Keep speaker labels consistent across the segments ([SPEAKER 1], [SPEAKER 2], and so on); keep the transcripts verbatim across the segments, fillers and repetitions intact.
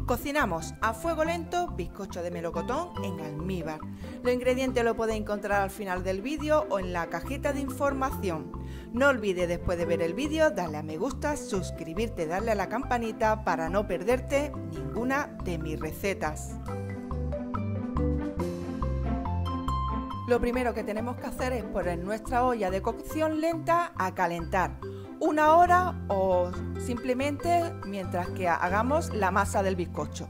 [SPEAKER 1] Cocinamos a fuego lento bizcocho de melocotón en almíbar. Los ingredientes los podéis encontrar al final del vídeo o en la cajita de información. No olvides después de ver el vídeo darle a me gusta, suscribirte, darle a la campanita para no perderte ninguna de mis recetas. Lo primero que tenemos que hacer es poner nuestra olla de cocción lenta a calentar una hora o simplemente mientras que hagamos la masa del bizcocho.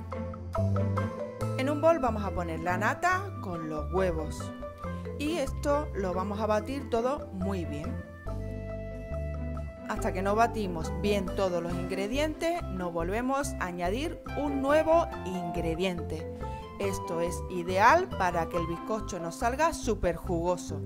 [SPEAKER 1] En un bol vamos a poner la nata con los huevos y esto lo vamos a batir todo muy bien. Hasta que no batimos bien todos los ingredientes, nos volvemos a añadir un nuevo ingrediente. Esto es ideal para que el bizcocho nos salga súper jugoso.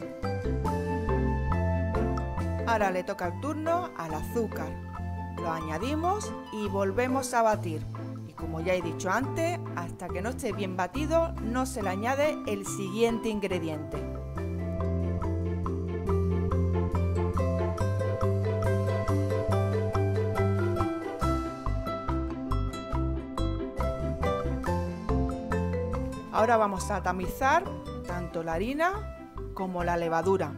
[SPEAKER 1] Ahora le toca el turno al azúcar. Lo añadimos y volvemos a batir. Y como ya he dicho antes, hasta que no esté bien batido, no se le añade el siguiente ingrediente. Ahora vamos a tamizar tanto la harina como la levadura.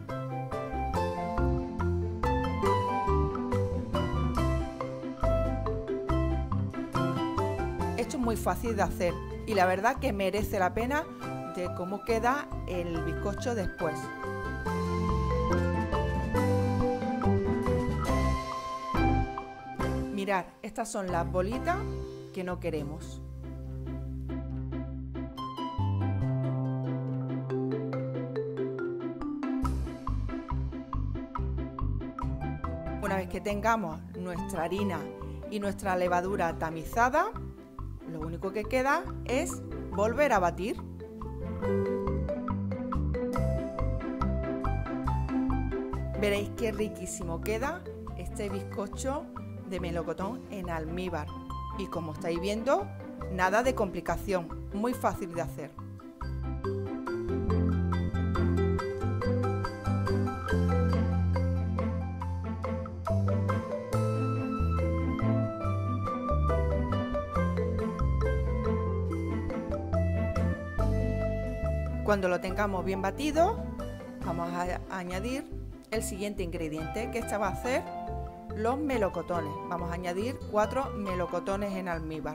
[SPEAKER 1] Esto es muy fácil de hacer y la verdad que merece la pena de cómo queda el bizcocho después. Mirad, estas son las bolitas que no queremos. Una vez que tengamos nuestra harina y nuestra levadura tamizada, lo único que queda es volver a batir. Veréis qué riquísimo queda este bizcocho de melocotón en almíbar. Y como estáis viendo, nada de complicación, muy fácil de hacer. Cuando lo tengamos bien batido, vamos a añadir el siguiente ingrediente, que esta va a ser los melocotones. Vamos a añadir cuatro melocotones en almíbar.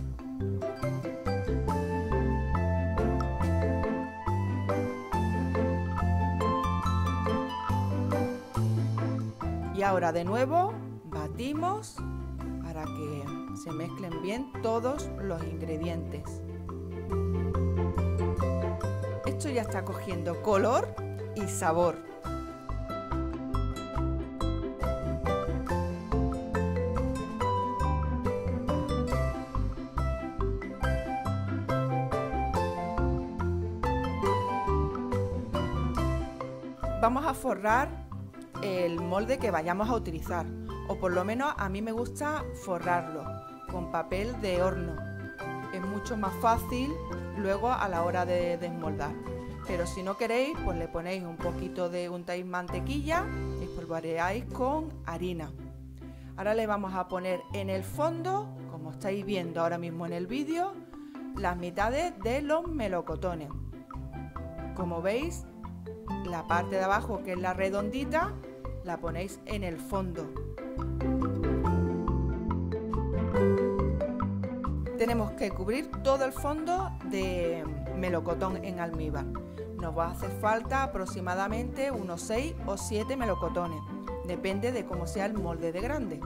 [SPEAKER 1] Y ahora de nuevo batimos para que se mezclen bien todos los ingredientes. Esto ya está cogiendo color y sabor. Vamos a forrar el molde que vayamos a utilizar, o por lo menos a mí me gusta forrarlo con papel de horno. Es mucho más fácil luego a la hora de desmoldar. Pero si no queréis, pues le ponéis un poquito de untáis mantequilla y espolvoreáis con harina. Ahora le vamos a poner en el fondo, como estáis viendo ahora mismo en el vídeo, las mitades de los melocotones. Como veis, la parte de abajo, que es la redondita, la ponéis en el fondo. Tenemos que cubrir todo el fondo de melocotón en almíbar. Nos va a hacer falta aproximadamente unos seis o siete melocotones. Depende de cómo sea el molde de grande.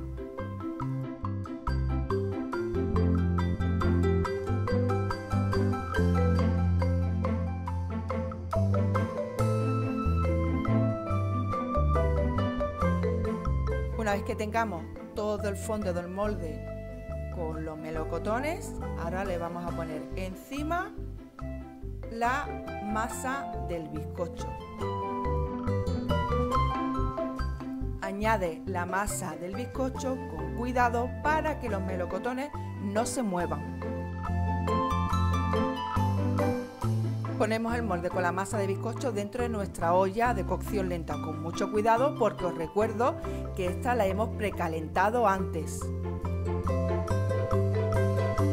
[SPEAKER 1] Una vez que tengamos todo el fondo del molde con los melocotones, ahora le vamos a poner encima la masa del bizcocho. Añade la masa del bizcocho con cuidado para que los melocotones no se muevan. Ponemos el molde con la masa de bizcocho dentro de nuestra olla de cocción lenta, con mucho cuidado porque os recuerdo que esta la hemos precalentado antes.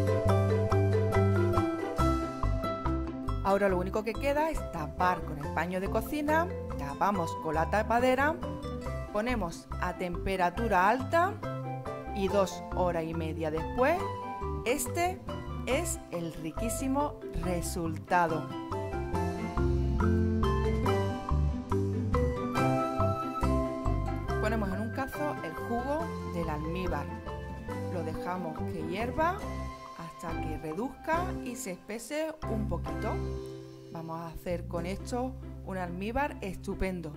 [SPEAKER 1] Ahora lo único que queda es tapar con el paño de cocina, tapamos con la tapadera, ponemos a temperatura alta y dos horas y media después, este es el riquísimo resultado. Ponemos en un cazo el jugo del almíbar, lo dejamos que hierva hasta que reduzca y se espese un poquito. Vamos a hacer con esto un almíbar estupendo.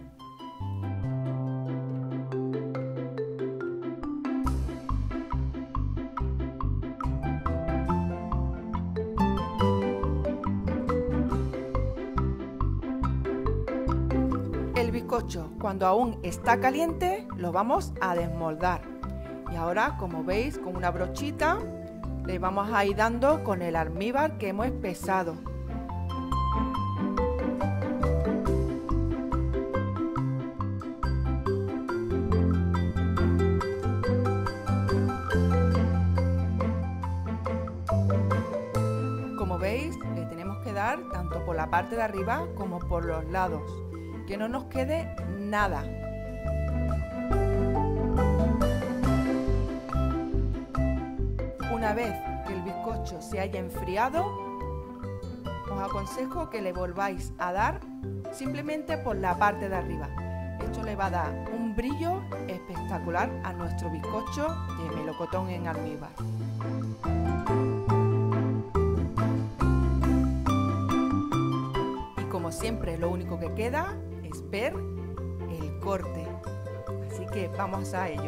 [SPEAKER 1] El bizcocho, cuando aún está caliente, lo vamos a desmoldar. Y ahora, como veis, con una brochita le vamos a ir dando con el almíbar que hemos espesado. Como veis, le tenemos que dar tanto por la parte de arriba como por los lados, que no nos quede nada. Una vez que el bizcocho se haya enfriado, os aconsejo que le volváis a dar simplemente por la parte de arriba. Esto le va a dar un brillo espectacular a nuestro bizcocho de melocotón en almíbar. Y como siempre, lo único que queda es ver el corte. Así que vamos a ello.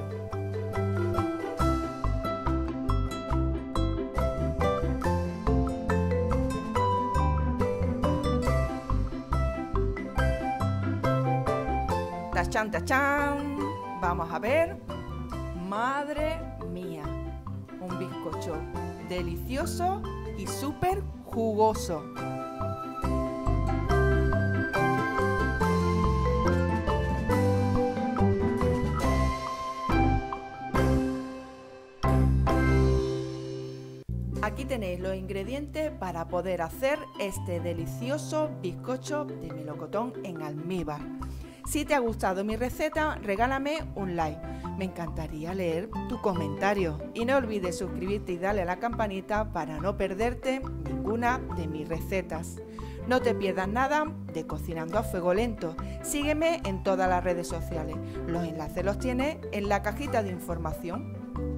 [SPEAKER 1] ¡Tachán, tachán! Vamos a ver. ¡Madre mía! Un bizcocho delicioso y súper jugoso. Aquí tenéis los ingredientes para poder hacer este delicioso bizcocho de melocotón en almíbar. Si te ha gustado mi receta, regálame un like. Me encantaría leer tu comentario. Y no olvides suscribirte y darle a la campanita para no perderte ninguna de mis recetas. No te pierdas nada de Cocinando a Fuego Lento. Sígueme en todas las redes sociales. Los enlaces los tienes en la cajita de información.